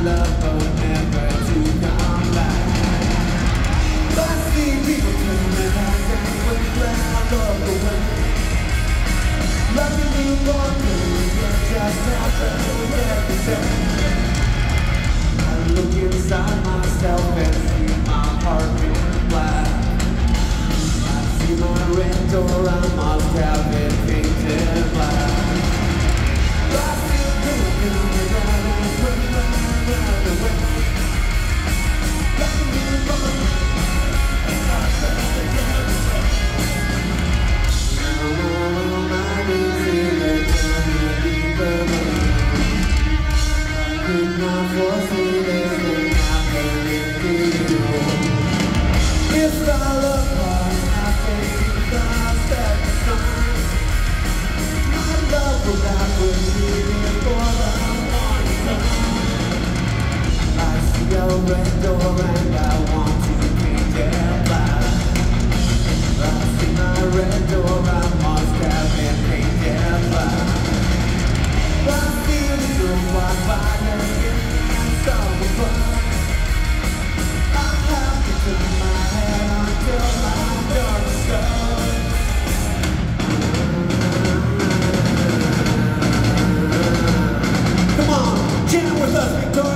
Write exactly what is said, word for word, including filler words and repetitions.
love but never to come back. I see people turning out and when ground of the wind. Loving you for me, it just happens every day. I look inside myself and see my heart being black. I see my red door, I must have it painted black. I feel good, good, and running around the way. Loving you for me, it just happens every day. Now all of my needs are turning deeper than I could not foresee this thing happening to you. It's all apart, I think God set the signs. My love will die with you before the morning comes. I see a red door and I want to paint it black. I see my red door, I must have it painted black. I feel you walk by and give me some fun. I have to turn my head until my dark is gone. Come on, jam with us, Victoria.